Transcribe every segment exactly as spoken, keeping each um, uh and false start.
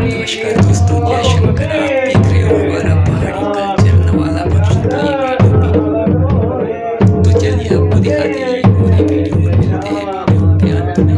नमस्कार दोस्तों, जय शंकर। आप देख रहे हो हमारा पहाड़ी कल्चर नवाला फंक्शन। तो ये वीडियो तो चलिए आपको दिखाते हैं ये पूरी वीडियो में। मिलते हैं वीडियो के अंत में।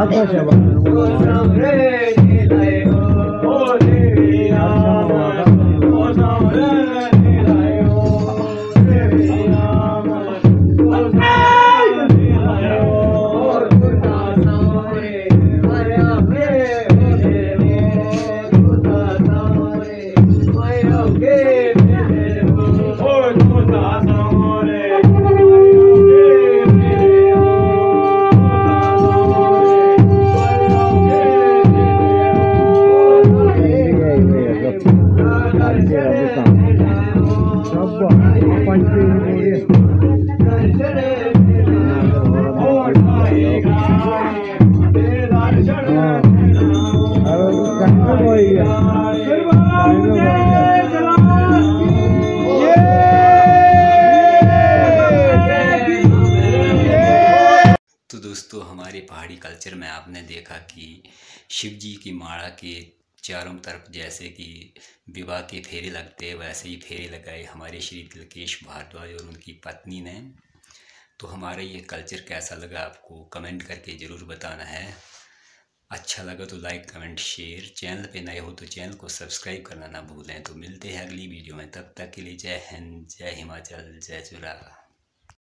तो दोस्तों, हमारे पहाड़ी कल्चर में आपने देखा कि शिव जी की माला के चारों तरफ जैसे कि विवाह के फेरे लगते हैं, वैसे ही फेरे लगाए हमारे श्री तिलकेश भारद्वाज और उनकी पत्नी ने। तो हमारा ये कल्चर कैसा लगा आपको कमेंट करके ज़रूर बताना है। अच्छा लगा तो लाइक कमेंट शेयर, चैनल पे नए हो तो चैनल को सब्सक्राइब करना ना भूलें। तो मिलते हैं अगली वीडियो में, तब तक के लिए जय हिंद, जय हिमाचल, जय चुरा।